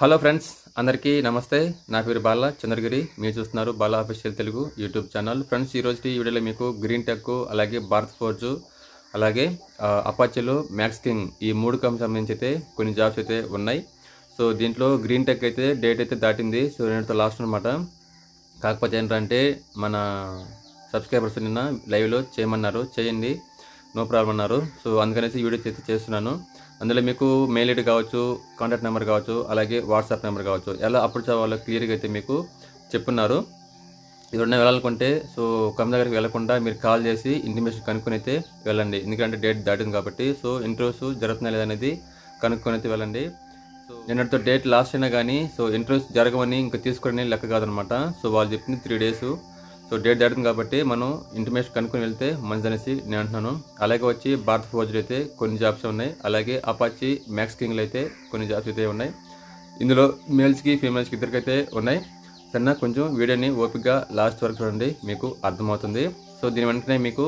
Hello friends, అందరికీ నమస్తే. నా పేరు బాలా చంద్రగిరి. మీరు చూస్తున్నారు Bala official Telugu YouTube channel. Friends, ఈ రోజు ఈ వీడియోలో మీకు గ్రీన్ టెక్, అలాగే భారత్ ఫోర్జ్, అలాగే అపాచీలో మ్యాక్స్ కింగ్, ఈ 3 కంపెనీకి సంబంధించి అయితే కొన్ని జాబ్స్ అయితే ఉన్నాయి. సో దీంట్లో గ్రీన్ టెక్ అయితే డేట్ అయితే దాటింది. సో నేనుతో లాస్ట్ అనమాట. కాకపోతే ఏంటంటే మన సబ్స్క్రైబర్స్ నిన్న లైవ్లో చేయమన్నారు, చేయండి, నో ప్రాబ్లం అన్నారు. సో అందుకనేసి వీడియో అయితే చేస్తున్నాను. అందులో మీకు మెయిల్ ఐడి కావచ్చు, కాంటాక్ట్ నెంబర్ కావచ్చు, అలాగే వాట్సాప్ నెంబర్ కావచ్చు, ఎలా అప్లోడ్ చేయాలో క్లియర్గా అయితే మీకు చెప్పున్నారు. ఎవరైనా వెళ్ళాలనుకుంటే సో కంపెనీ దగ్గరికి వెళ్ళకుండా మీరు కాల్ చేసి ఇంటిమేషన్ కనుక్కొని అయితే వెళ్ళండి. ఎందుకంటే డేట్ దాటింది కాబట్టి. సో ఇంటర్వ్యూస్ జరుగుతున్నాయి లేదనేది కనుక్కొని అయితే వెళ్ళండి. సో నిన్నటితో డేట్ లాస్ట్ అయినా కానీ సో ఇంటర్వ్యూస్ జరగవని ఇంకా తీసుకుని లెక్క కాదనమాట. సో వాళ్ళు చెప్పింది 3 days. సో డేట్ దాటింది కాబట్టి మనం ఇంటిమేషన్ కనుక్కొని వెళ్తే మంచిదనేసి నేను అంటున్నాను. అలాగే వచ్చి భారత్ ఫోర్జ్లో అయితే కొన్ని జాబ్స్ ఉన్నాయి. అలాగే అపాచీ మ్యాక్స్ కింగ్లో అయితే కొన్ని జాబ్స్ అయితే ఉన్నాయి. ఇందులో మేల్స్కి ఫీమేల్స్కి ఇద్దరికైతే ఉన్నాయి. సరే, కొంచెం వీడియోని ఓపికగా లాస్ట్ వరకు చూడండి, మీకు అర్థమవుతుంది. సో దీని వెంటనే మీకు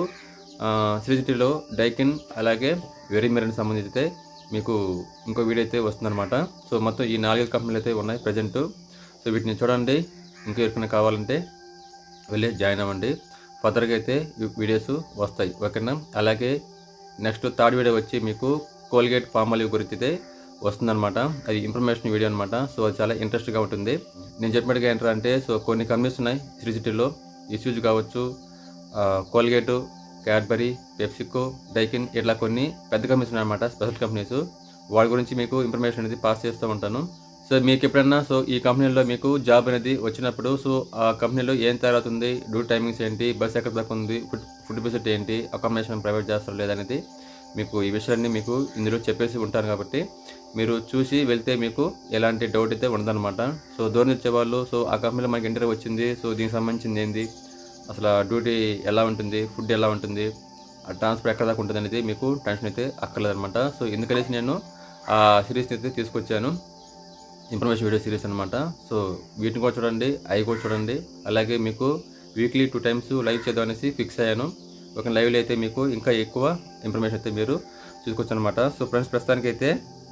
సిటీలో డైకిన్, అలాగే వెరీమెరన్ సంబంధించి అయితే మీకు ఇంకో వీడియో అయితే వస్తుందన్నమాట. సో మొత్తం ఈ 4 కంపెనీలు అయితే ఉన్నాయి ప్రజెంట్. సో వీటిని చూడండి. ఇంకా ఎవరికైనా కావాలంటే వెళ్ళి జాయిన్ అవ్వండి. ఫర్దర్గా అయితే వీడియోస్ వస్తాయి, ఓకేనా. అలాగే నెక్స్ట్ 3rd వీడియో వచ్చి మీకు కోల్గేట్ పామాలివ్ గురించి అయితే వస్తుందన్నమాట. అది ఇన్ఫర్మేషన్ వీడియో అనమాట. సో అది చాలా ఇంట్రెస్ట్గా ఉంటుంది. నేను చెప్పినట్టుగా ఏంటంటే సో కొన్ని కంపెనీస్ ఉన్నాయి సిటీలో. ఇష్యూజ్ కావచ్చు, కోల్గేటు, క్యాడ్బరీ, పెప్సికో, డైకిన్, ఇట్లా కొన్ని పెద్ద కంపెనీస్ ఉన్నాయన్నమాట, స్పెషల్ కంపెనీస్. వాటి గురించి మీకు ఇన్ఫర్మేషన్ అనేది పాస్ చేస్తూ ఉంటాను. సో మీకు ఎప్పుడన్నా సో ఈ కంపెనీలో మీకు జాబ్ అనేది వచ్చినప్పుడు సో ఆ కంపెనీలో ఏం తయారవుతుంది, డ్యూటీ టైమింగ్స్ ఏంటి, బస్ ఎక్కడ దాకా ఉంది, ఫుడ్ ఫెసిలిటీ ఏంటి, అకామిడేషన్ ప్రొవైడ్ చేస్తారో లేదనేది మీకు ఈ విషయాన్ని మీకు ఇందులో చెప్పేసి ఉంటాను. కాబట్టి మీరు చూసి వెళ్తే మీకు ఎలాంటి డౌట్ అయితే ఉండదన్నమాట. సో దూరం వచ్చేవాళ్ళు సో ఆ కంపెనీలో మనకి ఇంటర్వ్యూ వచ్చింది, సో దీనికి సంబంధించింది ఏంది, అసలు డ్యూటీ ఎలా ఉంటుంది, ఫుడ్ ఎలా ఉంటుంది, ట్రాన్స్ఫర్ ఎక్కడ దాకా ఉంటుంది అనేది మీకు టెన్షన్ అయితే అక్కర్లేదన్నమాట. సో ఎందుకనేసి నేను ఆ సిరీస్ని అయితే తీసుకొచ్చాను, ఇన్ఫర్మేషన్ వీడియో సిరీస్ అనమాట. సో వీటిని కూడా చూడండి, అవి కూడా చూడండి. అలాగే మీకు వీక్లీ 2 times లైవ్ చేద్దాం అనేసి ఫిక్స్ అయ్యాను. ఒక లైవ్లో అయితే మీకు ఇంకా ఎక్కువ ఇన్ఫర్మేషన్ అయితే మీరు చూసుకోవచ్చు అనమాట. సో ఫ్రెండ్స్, ప్రస్తుతానికి అయితే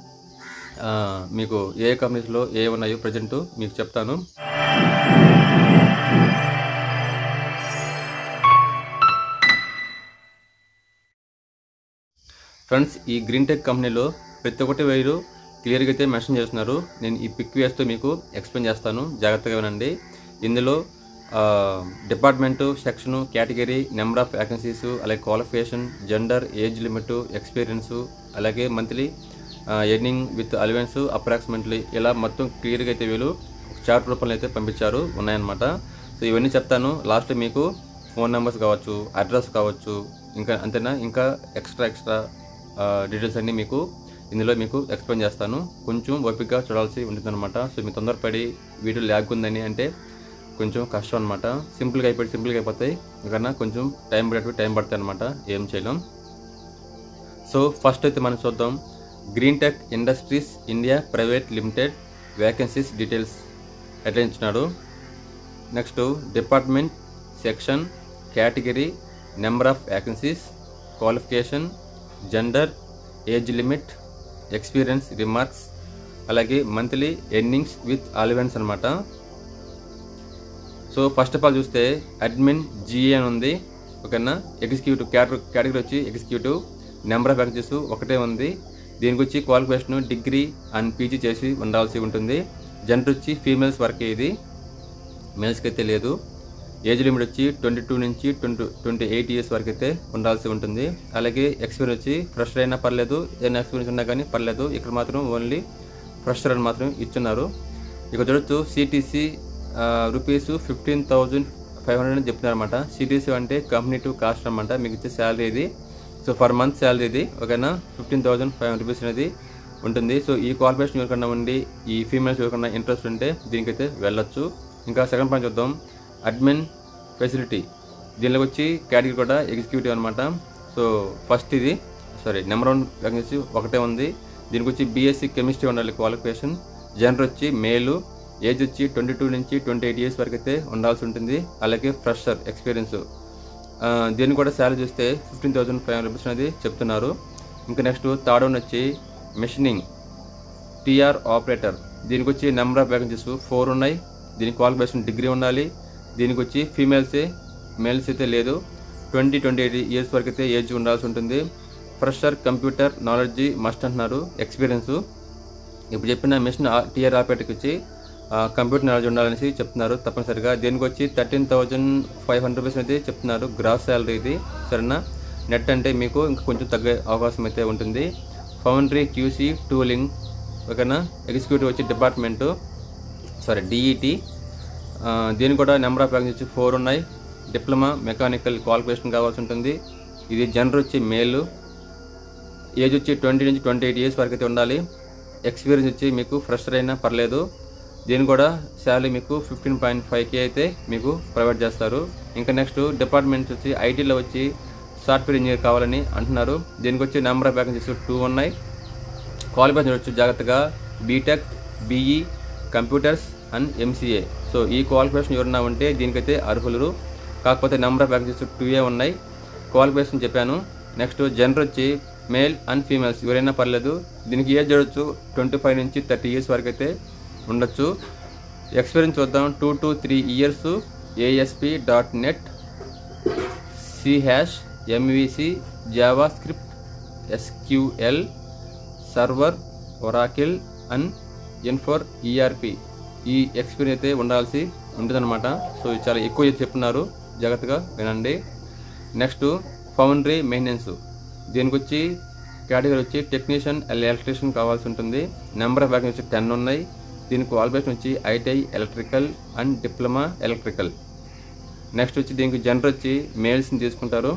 మీకు ఏ కంపెనీస్లో ఏ ఉన్నాయో ప్రజెంట్ మీకు చెప్తాను. ఫ్రెండ్స్, ఈ గ్రీన్ టెక్ కంపెనీలో ప్రతి ఒక్కటి వేరు క్లియర్గా అయితే మెన్షన్ చేస్తున్నారు. నేను ఈ పిక్ వేస్తూ మీకు ఎక్స్ప్లెయిన్ చేస్తాను, జాగ్రత్తగా వినండి. ఇందులో department, section, category, number of vacancies, అలాగే qualification, gender, age limit, experience, అలాగే monthly earning with allowance approximately, ఇలా మొత్తం క్లియర్గా అయితే వీళ్ళు చార్ట్ రూపంలో అయితే పంపించారు, ఉన్నాయన్నమాట. సో ఇవన్నీ చెప్తాను. లాస్ట్ మీకు ఫోన్ నెంబర్స్ కావచ్చు, అడ్రస్ కావచ్చు, ఇంకా అంతేనా, ఇంకా ఎక్స్ట్రా డీటెయిల్స్ అన్నీ మీకు ఇందులో మీకు ఎక్స్ప్లెయిన్ చేస్తాను. కొంచెం ఓపికగా చూడాల్సి ఉంటుందన్నమాట. సో మీ తొందరపడి వీడియో ల్యాగ్ ఉందని అంటే కొంచెం కష్టం అనమాట. సింపుల్గా అయిపోతాయి, ఇంకా కొంచెం టైం పడుతుంది అనమాట, ఏం చేయలేం. సో ఫస్ట్ అయితే మనం చూద్దాం green tech industries India private limited vacancies details ఎట్లా ఇచ్చినాడు. Next department, section, category, number of vacancies, qualification, gender, age limit, experience, remarks, అలాగే మంత్లీ ఎర్నింగ్స్ విత్ అలవెన్స్ అనమాట. సో ఫస్ట్ ఆఫ్ ఆల్ చూస్తే admin GA అని ఉంది, ఓకేనా. Executive category వచ్చి executive, number of vacancies ఒకటే ఉంది. దీనికి వచ్చి క్వాలిఫికేషన్ డిగ్రీ అండ్ పీజీ చేసి ఉండాల్సి ఉంటుంది. జెండర్ వచ్చి ఫీమేల్స్ వరకే, ఇది మేల్స్కి అయితే లేదు. ఏజ్ లిమిట్ వచ్చి 22 నుంచి 28 years వరకు అయితే ఉండాల్సి ఉంటుంది. అలాగే ఎక్స్పీరియన్స్ వచ్చి ఫ్రెషర్ అయినా పర్లేదు, ఏదైనా ఎక్స్పీరియన్స్ ఉన్నా కానీ పర్లేదు. ఇక్కడ మాత్రం ఓన్లీ ఫ్రెషర్ అని మాత్రం ఇచ్చున్నారు. ఇక చూడొచ్చు సిటీసీ రూపీస్ 15,500 అని చెప్తున్నారు అనమాట. సిటీసీ అంటే కంపెనీ టు కాస్ట్ అనమాట, మీకు ఇచ్చే శాలరీ ఇది. సో ఫర్ మంత్ శాలరీ ఇది, ఓకేనా. 15,500 రూపీస్ అనేది ఉంటుంది. సో ఈ క్వాలిఫికేషన్ ఎవరికన్నా ఉండి, ఈ ఫీమేల్స్ ఎవరికన్నా ఇంట్రెస్ట్ ఉంటే దీనికైతే వెళ్ళొచ్చు. ఇంకా సెకండ్ పాయింట్ చూద్దాం, అడ్మిన్ ఫెసిలిటీ. దీనిలో వచ్చి కేటగిరీ కూడా ఎగ్జిక్యూటివ్ అనమాట. సో ఫస్ట్ ఇది నెంబర్ 1 వ్యాకెన్సీ ఒకటే ఉంది. దీనికి వచ్చి బీఎస్సీ కెమిస్ట్రీ ఉండాలి క్వాలిఫికేషన్. జెండర్ వచ్చి మేలు, ఏజ్ వచ్చి 22 నుంచి 28 years వరకు అయితే ఉండాల్సి ఉంటుంది. అలాగే ఫ్రెషర్ ఎక్స్పీరియన్స్. దీన్ని కూడా శాలరీ చూస్తే 15,500 రూపీస్ అనేది చెప్తున్నారు. ఇంకా నెక్స్ట్ థర్డ్ వన్ వచ్చి మెషినింగ్, టీఆర్ ఆపరేటర్, దీనికి వచ్చి నెంబర్ ఆఫ్ వేకెన్సీస్ 4 ఉన్నాయి. దీనికి క్వాలిఫికేషన్ డిగ్రీ ఉండాలి. దీనికి వచ్చి ఫీమేల్సే, మేల్స్ అయితే లేదు. 20-28 ఇయర్స్ వరకు అయితే ఏజ్ ఉండాల్సి ఉంటుంది. ఫ్రెషర్ కంప్యూటర్ నాలెడ్జీ మస్ట్ అంటున్నారు. ఎక్స్పీరియన్స్ ఇప్పుడు చెప్పిన మిషన్ టీఆర్ ఆపరేటర్కి వచ్చి కంప్యూటర్ నాలెడ్జ్ ఉండాలనేసి చెప్తున్నారు తప్పనిసరిగా. దీనికి వచ్చి 13,500 రూపీస్ అయితే చెప్తున్నారు గ్రాస్ శాలరీ ఇది. సరేనా, నెట్ అంటే మీకు ఇంకా కొంచెం తగ్గే అవకాశం అయితే ఉంటుంది. ఫౌండరీ క్యూసీ టూలింగ్, ఓకేనా. ఎగ్జిక్యూటివ్ వచ్చి డిపార్ట్మెంటు డిఈటి. దీనికి కూడా నెంబర్ ఆఫ్ వేకెన్సీ 4 ఉన్నాయి. డిప్లొమా మెకానికల్ క్వాలిఫికేషన్ కావాల్సి ఉంటుంది. ఇది జనరల్ వచ్చి మేలు. ఏజ్ వచ్చి 20-28 ఇయర్స్ వరకు అయితే ఉండాలి. ఎక్స్పీరియన్స్ వచ్చి మీకు ఫ్రెషర్ అయినా పర్లేదు. దీని కూడా శాలరీ మీకు 15.5K అయితే మీకు ప్రొవైడ్ చేస్తారు. ఇంకా నెక్స్ట్ డిపార్ట్మెంట్ వచ్చి ఐటీలో వచ్చి సాఫ్ట్వేర్ ఇంజనీర్ కావాలని అంటున్నారు. దీనికి వచ్చి నెంబర్ ఆఫ్ వేకెన్సీస్ 2 ఉన్నాయి. క్వాలిఫికేషన్ వచ్చి జాగ్రత్తగా BTech, BE, computers and MCA. So ఈ క్వాలిఫికేషన్ ఎవరన్నా ఉంటే దీనికైతే అర్హులు. కాకపోతే నెంబర్ ఆఫ్ వేకెన్సీస్ 2 ఉన్నాయి. క్వాలిఫికేషన్ చెప్పాను. నెక్స్ట్ జెండర్ వచ్చి మేల్ అండ్ ఫీమేల్స్ ఎవరైనా పర్లేదు. దీనికి ఏజ్ చూడొచ్చు 25-30 ఇయర్స్ వరకు అయితే ఉండొచ్చు. ఎక్స్పీరియన్స్ చూద్దాం. 2 to 3 years ASP.NET, C#, MVC, JavaScript, SQL server, Oracle and N4 ERP. ఈ ఎక్స్పీరియన్స్ అయితే ఉండాల్సి ఉంటుందన్నమాట. సో ఇది చాలా ఎక్కువ చెప్తున్నారు, జాగ్రత్తగా వినండి. Next foundry maintenance. దీనికి వచ్చి కేటగిరీ వచ్చి టెక్నీషియన్, ఎలక్ట్రీషియన్ కావాల్సి ఉంటుంది. నెంబర్ ఆఫ్ వేకెన్సీ 10 ఉన్నాయి. దీనికి క్వాలిఫికేషన్ వచ్చి ITI electrical and diploma electrical. Next వచ్చి దీనికి జెండర్ వచ్చి మేల్స్ని తీసుకుంటారు.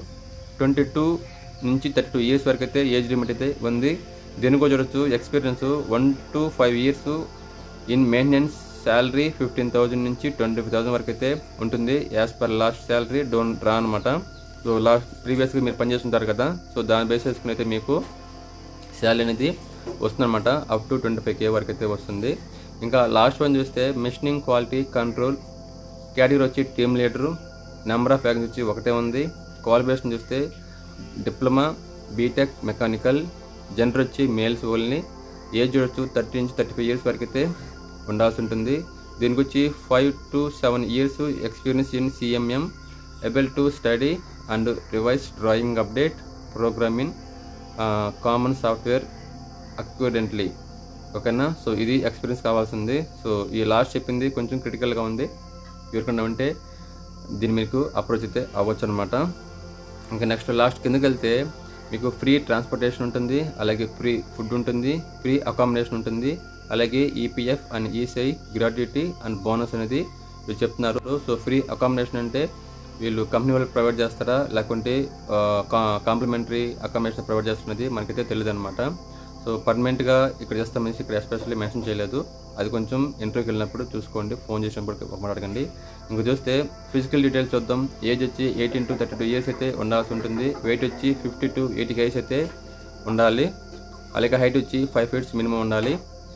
22-32 ఇయర్స్ వరకు అయితే ఏజ్ లిమిట్ అయితే ఉంది. దీనికి కూడా చూడొచ్చు experience 1 to 5 years in maintenance. Salary 15,000 నుంచి 25,000 వరకు అయితే ఉంటుంది. As per last salary don't draw అనమాట. సో లాస్ట్ ప్రీవియస్గా మీరు పనిచేస్తుంటారు కదా, సో దాని బేస్ చేసుకుని అయితే మీకు శాలరీ అనేది వస్తుందన్నమాట. అప్ టు 25K వరకు అయితే వస్తుంది. ఇంకా లాస్ట్ వన్ చూస్తే మిషనింగ్ క్వాలిటీ కంట్రోల్. కేటగిరీ వచ్చి team leader. Number of vacancy వచ్చి 1 ఉంది. క్వాలిఫికేషన్ చూస్తే డిప్లొమా, బీటెక్ మెకానికల్. జెండర్ వచ్చి మేల్స్ ఓన్లీ. ఏజ్ చూడొచ్చు 30-35 ఇయర్స్ వరకు అయితే ఉండాల్సి ఉంటుంది. దీనికి వచ్చి 5 to 7 years experience in CMM, able to study and revise drawing, update, programming, common software accurately, ఓకేనా. సో ఇది ఎక్స్పీరియన్స్ కావాల్సింది. సో ఈ లాస్ట్ చెప్పింది కొంచెం క్రిటికల్గా ఉంది. ఎవరికన్నా ఉంటే దీన్ని మీకు అప్రోచ్ అయితే అవ్వచ్చు అనమాట. ఇంకా నెక్స్ట్ లాస్ట్ కిందకి వెళ్తే మీకు ఫ్రీ ట్రాన్స్పోర్టేషన్ ఉంటుంది, అలాగే ఫ్రీ ఫుడ్ ఉంటుంది, ఫ్రీ అకామిడేషన్ ఉంటుంది, అలాగే EPF and ESI gratuity and bonus అనేది వీళ్ళు చెప్తున్నారు. సో ఫ్రీ అకామిడేషన్ అంటే వీళ్ళు కంపెనీ వాళ్ళకి ప్రొవైడ్ చేస్తారా, లేకుంటే కాంప్లిమెంటరీ అకామిడేషన్ ప్రొవైడ్ చేస్తున్నది మనకైతే తెలియదు అనమాట. సో పర్మనెంట్గా ఇక్కడ చేస్తామనేసి ఇక్కడ ఎస్పెషల్లీ మెన్షన్ చేయలేదు. అది కొంచెం ఇంటర్వ్యూకి వెళ్ళినప్పుడు చూసుకోండి, ఫోన్ చేసినప్పుడు ఒక అడగండి. ఇంక చూస్తే ఫిజికల్ డీటెయిల్స్ చూద్దాం. ఏజ్ వచ్చి 18 to 32 ఇయర్స్ అయితే ఉండాల్సి ఉంటుంది. వెయిట్ వచ్చి 50 to 80 kgs అయితే ఉండాలి. అలాగే హైట్ వచ్చి 5 feet మినిమం ఉండాలి.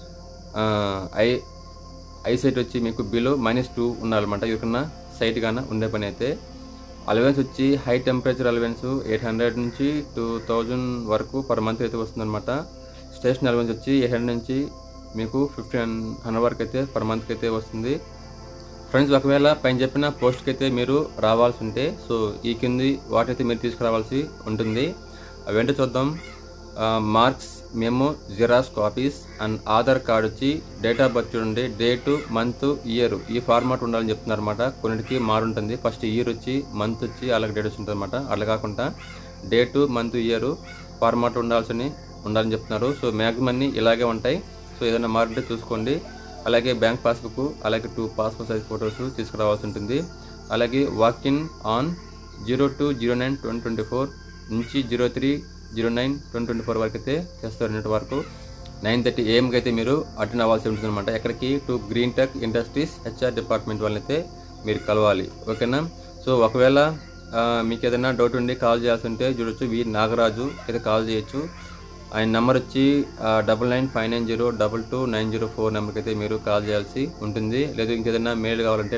ఐసైట్ వచ్చి మీకు బిలో -2 ఉండాలన్నమాట. ఎవరికన్నా సైట్ గాన ఉండే పని అయితే. అలవెన్స్ వచ్చి హై టెంపరేచర్ అలవెన్స్ 800 నుంచి 2000 వరకు పర్ మంత్ అయితే వస్తుందన్నమాట. స్టేషన్ అలవెన్స్ వచ్చి 800 నుంచి మీకు 1500 వరకు అయితే పర్ మంత్కి అయితే వస్తుంది. ఫ్రెండ్స్, ఒకవేళ పైన చెప్పిన పోస్ట్కి అయితే మీరు రావాల్సి ఉంటే సో ఈ కింది వాటైతే మీరు తీసుకురావాల్సి ఉంటుంది. అవేంటో చూద్దాం. Marks, memo, xerox copies and Aadhaar card వచ్చి డేట్ ఆఫ్ బర్త్ చూడండి, డేటు, మంత్, ఇయర్ ఈ ఫార్మాట్ ఉండాలని చెప్తున్నారు అనమాట. కొన్నిటికి మారుంటుంది. ఫస్ట్ ఇయర్ వచ్చి, మంత్ వచ్చి, అలాగే డేట్ వచ్చి ఉంటుంది అనమాట. అట్లా కాకుండా డేటు, మంత్, ఇయర్ ఫార్మాట్ ఉండాలని చెప్తున్నారు. సో మ్యాక్సిమం అన్ని ఇలాగే ఉంటాయి. సో ఏదైనా మారుంటే చూసుకోండి. అలాగే బ్యాంక్ పాస్బుక్, అలాగే 2 పాస్పోర్ట్ సైజ్ ఫొటోస్ తీసుకురావాల్సి ఉంటుంది. అలాగే వాకిన్ ఆన్ 02/09/2024 నుంచి 03/09/2024 వరకు అయితే చేస్తారు. నిన్నటి వరకు 9:30 AM అయితే మీరు అటెండ్ అవ్వాల్సి ఉంటుంది అనమాట. ఎక్కడికి to Green tech Industries HR department వాళ్ళైతే మీరు కలవాలి, ఓకేనా. సో ఒకవేళ మీకు ఏదైనా డౌట్ ఉండి కాల్ చేయాల్సి ఉంటే చూడొచ్చు, వి నాగరాజు అయితే కాల్ చేయొచ్చు. ఆయన నెంబర్ వచ్చి 9959022904 నెంబర్కి అయితే మీరు కాల్ చేయాల్సి ఉంటుంది. లేదు ఇంకేదైనా మెయిల్ కావాలంటే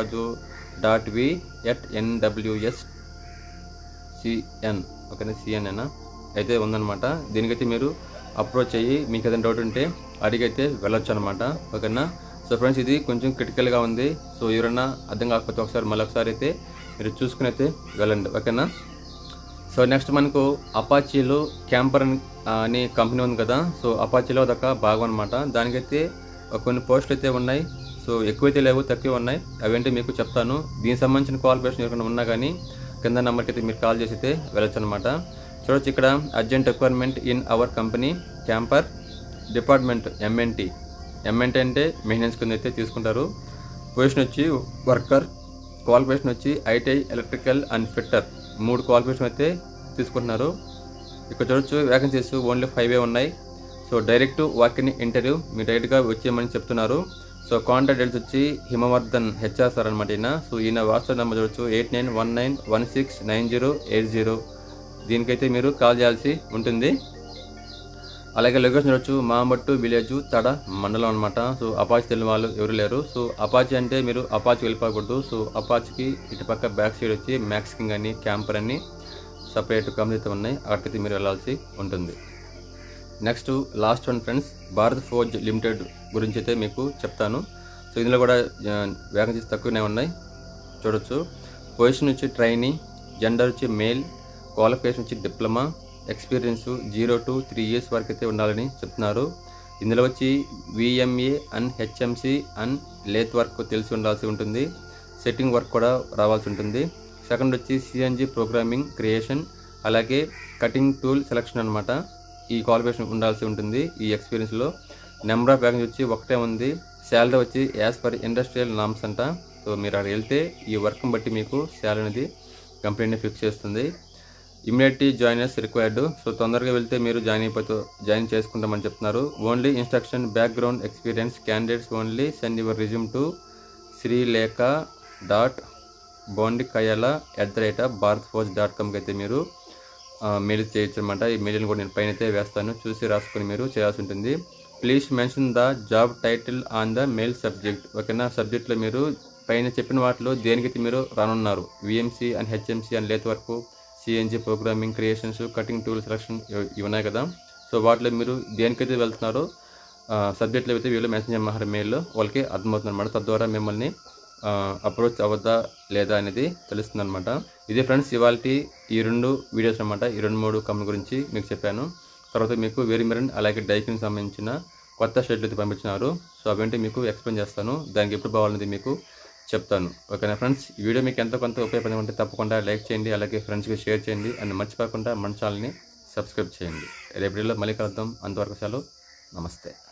nagaraju.NWSCN, ఓకేనా, CN అయితే ఉందన్నమాట. దీనికైతే మీరు అప్రోచ్ అయ్యి మీకు ఏదైనా డౌట్ ఉంటే అడిగైతే వెళ్ళొచ్చు అనమాట. ఓకేనా. సో ఫ్రెండ్స్, ఇది కొంచెం క్రిటికల్గా ఉంది. సో ఎవరైనా అర్థం కాకపోతే మళ్ళొకసారి అయితే మీరు చూసుకుని అయితే వెళ్ళండి. ఓకేనా. సో నెక్స్ట్ మనకు అపాచీలో క్యాంపర్ అని కంపెనీ ఉంది కదా. సో అపాచీలో అదొక భాగం అనమాట. దానికైతే కొన్ని పోస్టులు అయితే ఉన్నాయి. సో ఎక్కువైతే లేవు, తక్కువ ఉన్నాయి. అవేంటి మీకు చెప్తాను. దీనికి సంబంధించిన క్వాలిఫికేషన్ ఎవరైనా ఉన్నా కానీ కింద నెంబర్కి అయితే మీరు కాల్ చేసి అయితే వెళ్ళొచ్చు అనమాట. చూడొచ్చు ఇక్కడ urgent requirement in our company Camper department MNT అంటే మెయింటెనెన్స్ కింద అయితే తీసుకుంటారు. పొజిషన్ వచ్చి వర్కర్, క్వాలిఫికేషన్ వచ్చి ITI electrical and fitter, 3 qualification అయితే తీసుకుంటున్నారు. ఇక్కడ చూడొచ్చు వేకెన్సీస్ ఓన్లీ 5 ఉన్నాయి. సో డైరెక్ట్ వాకిన్ ఇంటర్వ్యూ, మీరు డైరెక్ట్గా వచ్చేయమని చెప్తున్నారు. సో కాంటాక్ట్ డీటెయిల్స్ వచ్చి హిమవర్ధన్ హెచ్ఆర్ సార్ అనమాట ఈయన. సో ఈయన వాట్సాప్ నెంబర్ చూడొచ్చు 8919169080. దీనికైతే మీరు కాల్ చేయాల్సి ఉంటుంది. అలాగే లొకేషన్ చూడొచ్చు మాంబట్టు విలేజ్ తడ మండలం అనమాట. సో అపాచీ తెలియని వాళ్ళు ఎవరు లేరు. సో అపాచీ అంటే మీరు అపాచీ వెళ్ళిపోకూడదు. సో అపాచీకి ఇటుపక్క బ్యాక్ సైడ్ వచ్చి మ్యాక్సింగ్ అని క్యాంపర్ అని సపరేట్ కంపెనీతో ఉన్నాయి. అక్కడికైతే మీరు వెళ్ళాల్సి ఉంటుంది. Next last one friends, Bharat Forge Limited గురించి అయితే మీకు చెప్తాను. సో ఇందులో కూడా వేకెన్సీస్ తక్కువనే ఉన్నాయి. చూడొచ్చు పొజిషన్ వచ్చి ట్రైనీ, జెండర్ వచ్చి మేల్, క్వాలిఫికేషన్ వచ్చి డిప్లొమా, ఎక్స్పీరియన్స్ 0 to 3 years వరకు అయితే ఉండాలని చెప్తున్నారు. ఇందులో వచ్చి VMA and HMC and lathe work తెలిసి ఉండాల్సి ఉంటుంది. సెట్టింగ్ వర్క్ కూడా రావాల్సి ఉంటుంది. సెకండ్ వచ్చి సిఎన్జి ప్రోగ్రామింగ్ క్రియేషన్, అలాగే కటింగ్ టూల్ సెలెక్షన్ అనమాట. ఈ క్వాలిఫికేషన్ ఉండాల్సి ఉంటుంది ఈ ఎక్స్పీరియన్స్లో. నెంబర్ ఆఫ్ వ్యాకెన్సీ వచ్చి ఒకటే ఉంది. శాలరీ వచ్చి యాజ్ పర్ ఇండస్ట్రియల్ నామ్స్ అంట. సో మీరు అక్కడ వెళ్తే ఈ వర్క్ని బట్టి మీకు శాలరీ అనేది కంపెనీ ఫిక్స్ చేస్తుంది. Immediately joiners required. సో తొందరగా వెళ్తే మీరు జాయిన్ చేసుకుంటామని చెప్తున్నారు. Only instruction background experience candidates only send your resume to srilekha.bondikayala@bharatforge.com అయితే మీరు మెయిల్ చేయొచ్చు అనమాట. ఈ మెయిల్ని కూడా నేను పైన అయితే వేస్తాను, చూసి రాసుకొని మీరు చేయాల్సి ఉంటుంది. Please mention the job title on the mail subject. ఓకేనా. సబ్జెక్ట్లో మీరు పైన చెప్పిన వాటిలో దేనికైతే మీరు రానున్నారు, VMC and HMC and lathe work, CNG programming creations, cutting tool selection ఇవి ఉన్నాయి కదా. సో వాటిలో మీరు దేనికైతే వెళ్తున్నారో సబ్జెక్ట్లో అయితే వీళ్ళు మెన్షన్ చేయమన్నారు మెయిల్లో, వాళ్ళకి అర్థమవుతుంది అనమాట. తద్వారా మిమ్మల్ని అప్రోచ్ అవ్వద్దా లేదా అనేది తెలుస్తుంది అనమాట. ఇదే ఫ్రెండ్స్ ఇవాళ ఈ 2 వీడియోస్ అనమాట. ఈ 2-3 కంపెనీ గురించి మీకు చెప్పాను. తర్వాత మీకు వేరిమెరన్ అలాగే డైకిన్ సంబంధించిన కొత్త షెడ్లు అయితే పంపించినారు. సో అవేంటి మీకు ఎక్స్ప్లెయిన్ చేస్తాను, దానికి ఎప్పుడు పోవాలనేది మీకు చెప్తాను. ఓకేనా ఫ్రెండ్స్, ఈ వీడియో మీకు ఎంతో కొంత ఉపయోగపడి ఉంటే తప్పకుండా లైక్ చేయండి, అలాగే ఫ్రెండ్స్కి షేర్ చేయండి, అండ్ మర్చిపోకుండా మన ఛానల్ని సబ్స్క్రైబ్ చేయండి. రేపు వీడియోలో మళ్ళీ కలుద్దాం. అంతవరకు సెలవు, నమస్తే.